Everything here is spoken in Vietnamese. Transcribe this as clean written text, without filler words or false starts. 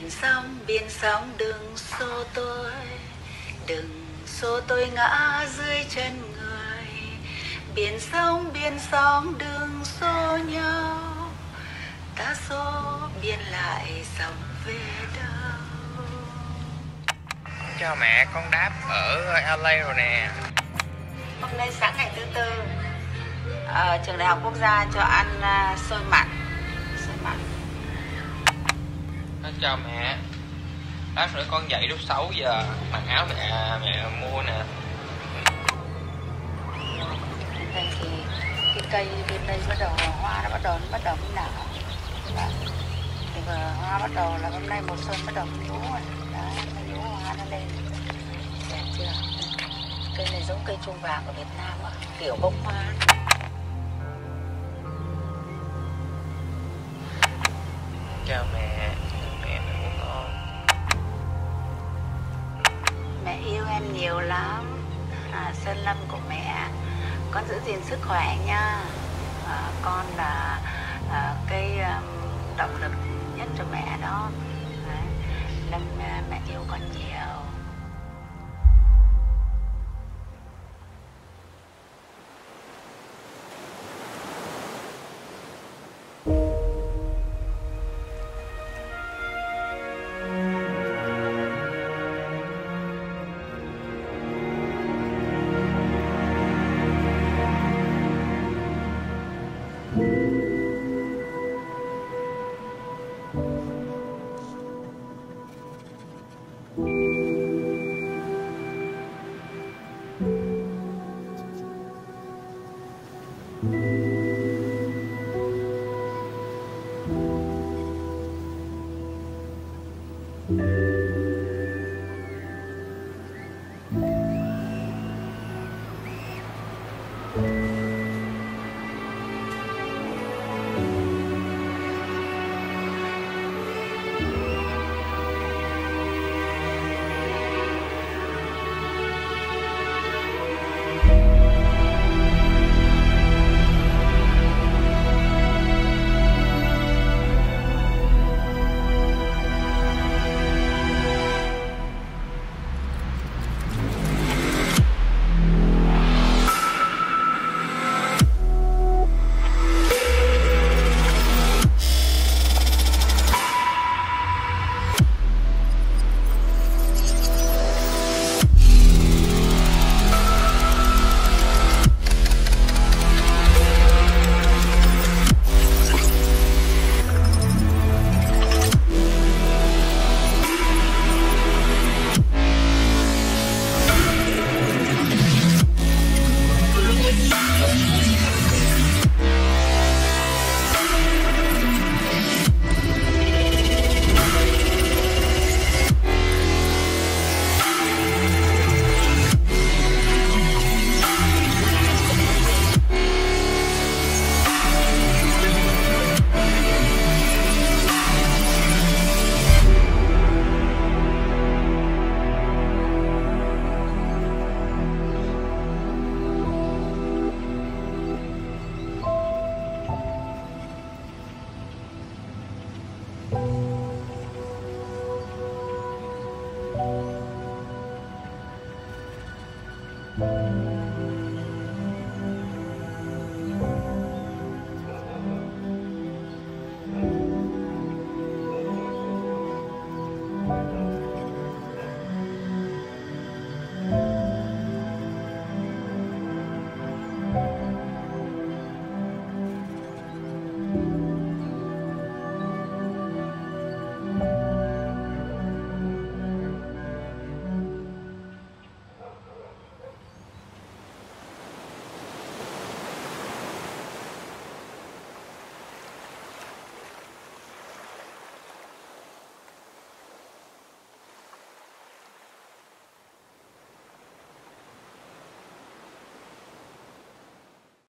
biển sóng đừng xô tôi ngã dưới chân người. Biển sóng đừng xô nhau, ta xô biển lại dòng về đâu. Chào mẹ, con đáp ở LA rồi nè. Hôm nay sáng ngày thứ tư, trường đại học quốc gia cho ăn xôi mặn. Chào mẹ, lát nữa con dậy lúc 6 giờ, mặc áo mẹ mua nè. Đây thì cái cây bên đây bắt đầu hoa nó bắt đầu nở. Thì hoa bắt đầu là hôm nay mùa xuân bắt đầu nhú rồi. Đấy, nó nhú hoa nó lên. Đẹp chưa? Cây này giống cây chuông vàng của Việt Nam á, kiểu bông hoa. Chào mẹ của con. Mẹ yêu em nhiều lắm. Sơn Lâm của mẹ, con giữ gìn sức khỏe nha. Con là cái động lực nhất cho mẹ đó. Đấy. Lâm mẹ yêu con nhiều.